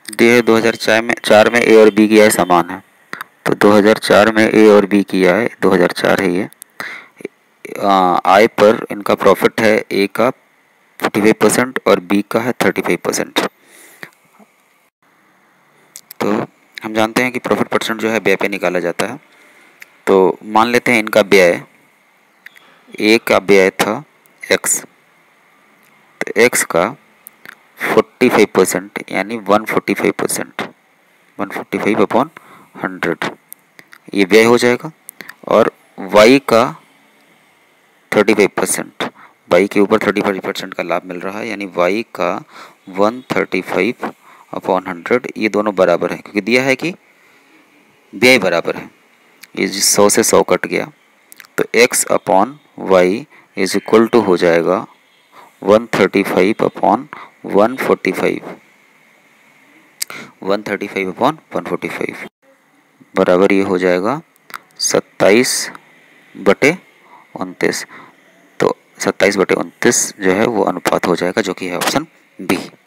ये 2004 में ए और बी की आय समान है, तो 2004 में ए और बी की आय 2004 है ये। आय पर इनका प्रॉफिट है, ए का 45% और बी का है 35%। तो हम जानते हैं कि प्रॉफिट परसेंट जो है व्यय पे निकाला जाता है। तो मान लेते हैं इनका व्यय, ए का व्यय था एक्स, तो एक्स का 45% यानी 145%, 145/100 ये व्यय हो जाएगा। और वाई का 35%, वाई के ऊपर 35% का लाभ मिल रहा है, यानी वाई का 135/100, ये दोनों बराबर है क्योंकि दिया है कि व्यय बराबर है। ये 100 से 100 कट गया, तो x upon Y is equal to हो जाएगा 135/145, 135/145 बराबर ये हो जाएगा 27/29। तो 27/29 जो है वो अनुपात हो जाएगा, जो कि है ऑप्शन बी।